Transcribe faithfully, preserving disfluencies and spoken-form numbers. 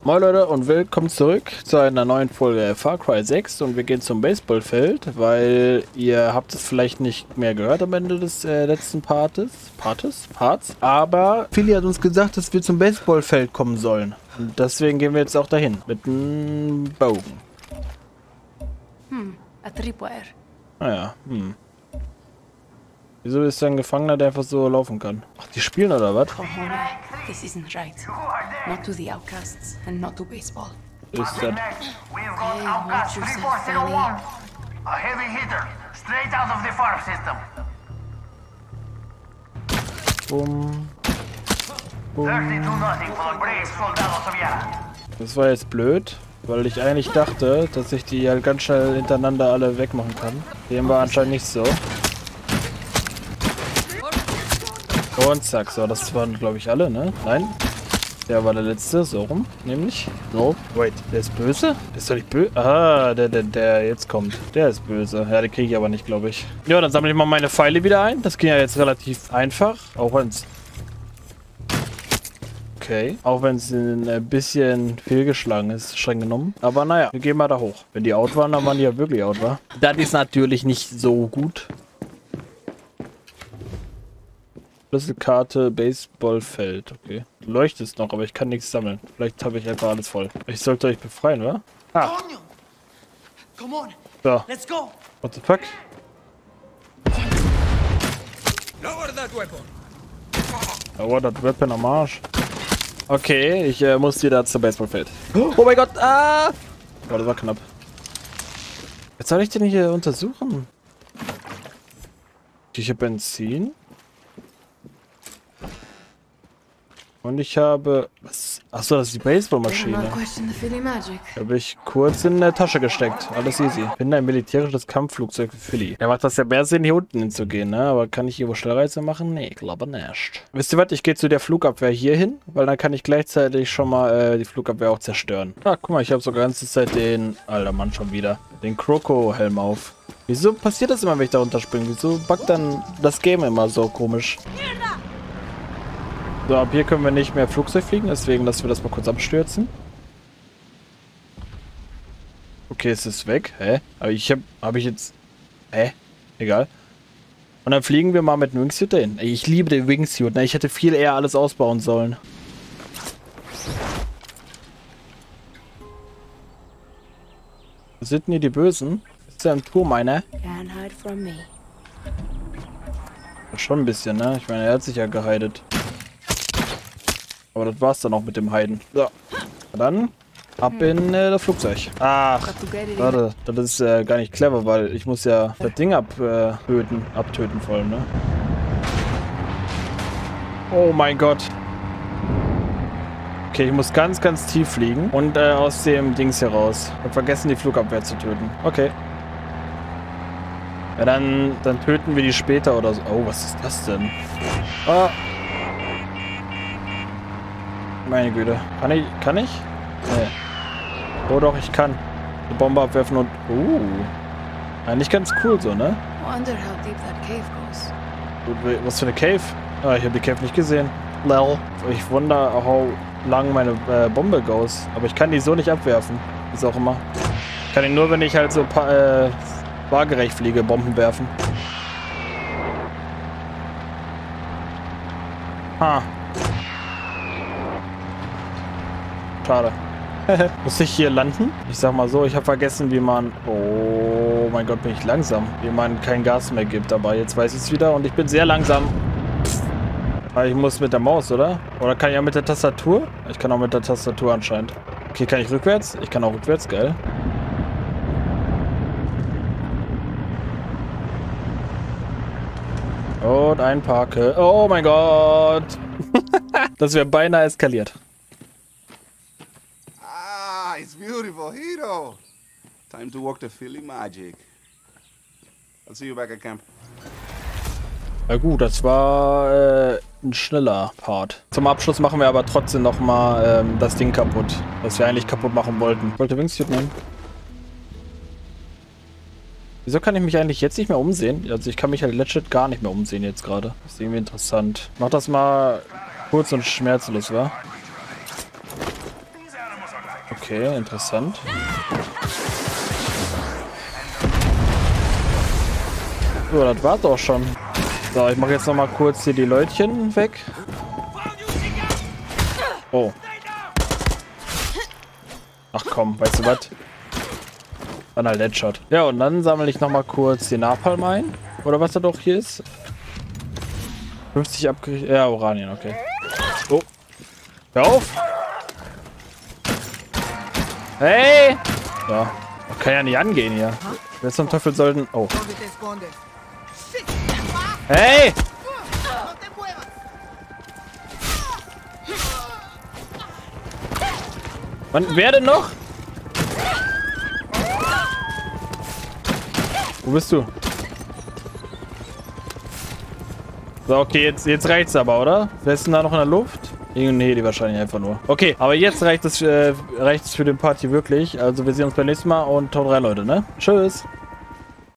Moin Leute und willkommen zurück zu einer neuen Folge Far Cry sechs und wir gehen zum Baseballfeld, weil ihr habt es vielleicht nicht mehr gehört am Ende des äh, letzten Partes, Partes, Parts, aber Philly hat uns gesagt, dass wir zum Baseballfeld kommen sollen und deswegen gehen wir jetzt auch dahin mit einem Bogen. Hm, a tripwire. Naja, hm. Wieso ist da ein Gefangener, der einfach so laufen kann? Ach, die spielen oder was? Cojones, this isn't right. Not to the outcasts and not to baseball. Ist das? Hey, watch yourself, Fanny. A heavy hitter, straight out of the farm system. Bum. Bum. thirty to nothing for the brave Soldado Soriana. Das war jetzt blöd, weil ich eigentlich dachte, dass ich die halt ganz schnell hintereinander alle wegmachen kann. Dem war anscheinend nicht so. Und zack, so, das waren glaube ich alle, ne? Nein. Der war der letzte, so rum, nämlich. No, wait, der ist böse? Der ist doch nicht böse. Ah, der, der, der jetzt kommt. Der ist böse. Ja, den kriege ich aber nicht, glaube ich. Ja, dann sammle ich mal meine Pfeile wieder ein. Das ging ja jetzt relativ einfach. Auch wenn es... Okay. Auch wenn es ein bisschen fehlgeschlagen ist, streng genommen. Aber naja, wir gehen mal da hoch. Wenn die out waren, dann waren die ja wirklich out, wa? Das ist natürlich nicht so gut. Schlüsselkarte, Baseballfeld. Okay. Du leuchtest noch, aber ich kann nichts sammeln. Vielleicht habe ich einfach alles voll. Ich sollte euch befreien, wa? Ah. Come on, So. let's go. What the fuck? Lower that weapon. Oh, das Weapon am Arsch. Okay, ich äh, muss wieder zum Baseballfeld. Oh mein Gott! Ah! Oh, das war knapp. Was soll ich denn hier untersuchen? Ich habe Benzin. Und ich habe... Was? Achso, das ist die Baseballmaschine. Not question the Philly magic. Habe ich kurz in der Tasche gesteckt. Alles easy. Finde ein militärisches Kampfflugzeug für Philly. Ja, macht das ja mehr Sinn, hier unten hinzugehen, ne? Aber kann ich hier wo Schnellreise machen? Nee, ich glaube nicht. Wisst ihr was? Ich gehe zu der Flugabwehr hier hin, weil dann kann ich gleichzeitig schon mal äh, die Flugabwehr auch zerstören. Ah, guck mal, ich habe sogar die ganze Zeit den... Alter Mann, schon wieder. Den Kroko-Helm auf. Wieso passiert das immer, wenn ich da runterspringe? Wieso buggt dann das Game immer so komisch? So, ab hier können wir nicht mehr Flugzeug fliegen, deswegen lassen wir das mal kurz abstürzen. Okay, es ist weg. Hä? Aber ich hab, hab ich jetzt... Hä? Egal. Und dann fliegen wir mal mit dem Wingsuit dahin. Ey, ich liebe den Wingsuit, ne? Ich hätte viel eher alles ausbauen sollen. Was sind denn hier die Bösen? Ist der ein Turminer? Can't hide from me. Schon ein bisschen, ne? Ich meine, er hat sich ja geheidet. Aber das war's dann auch mit dem Heiden. So. Dann ab in äh, das Flugzeug. Ach, warte, das ist äh, gar nicht clever, weil ich muss ja das Ding abtöten, äh, abtöten vor allem, ne? Oh mein Gott. Okay, ich muss ganz, ganz tief fliegen und äh, aus dem Dings hier raus. Ich hab vergessen, die Flugabwehr zu töten. Okay. Ja, dann, dann töten wir die später oder so. Oh, was ist das denn? Ah. Meine Güte. Kann ich? Kann ich? Nee. Oh doch, ich kann. Die Bombe abwerfen und... Uh. Eigentlich ganz cool so, ne? Wonder how deep that cave goes. Was für eine Cave? Ah, ich habe die Cave nicht gesehen. Lol. Ich wundere, how lang meine äh, Bombe goes. Aber ich kann die so nicht abwerfen. Ist auch immer. Ich kann die nur, wenn ich halt so äh, waagerecht fliege, Bomben werfen. Ha. Schade. Muss ich hier landen? Ich sag mal so, ich habe vergessen, wie man... Oh mein Gott, bin ich langsam. Wie man kein Gas mehr gibt. Aber jetzt weiß ich es wieder und ich bin sehr langsam. Aber ich muss mit der Maus, oder? Oder kann ich auch mit der Tastatur? Ich kann auch mit der Tastatur anscheinend. Okay, kann ich rückwärts? Ich kann auch rückwärts, geil. Und einparke. Oh mein Gott. Das wäre beinahe eskaliert. It's beautiful, Hiro. Time to walk the Philly magic. I'll see you back at camp. Na gut, das war äh, ein schneller Part. Zum Abschluss machen wir aber trotzdem nochmal ähm, das Ding kaputt, was wir eigentlich kaputt machen wollten. Ich wollte Wingsuit nehmen. Wieso kann ich mich eigentlich jetzt nicht mehr umsehen? Also ich kann mich halt legit gar nicht mehr umsehen jetzt gerade. Das ist irgendwie interessant. Mach das mal kurz und schmerzlos, wa? Okay, interessant. So, das war's auch schon. So, ich mache jetzt noch mal kurz hier die Leutchen weg. Oh. Ach komm, weißt du was? Dann halt Headshot. Ja, und dann sammle ich noch mal kurz die Napalm ein. Oder was da doch hier ist. fünfzig abgerichtet. Ja, Uranien, okay. Oh. Hör auf! Hey! Ja. Kann ja nicht angehen hier. Wer zum Teufel sollten. Oh. Hey! Wann, wer denn noch? Wo bist du? So, okay, jetzt, jetzt reicht's aber, oder? Wer ist denn da noch in der Luft? Irgendein Heli wahrscheinlich einfach nur. Okay, aber jetzt reicht es äh, reicht's für den Party wirklich. Also wir sehen uns beim nächsten Mal und haut rein, Leute, ne? Tschüss.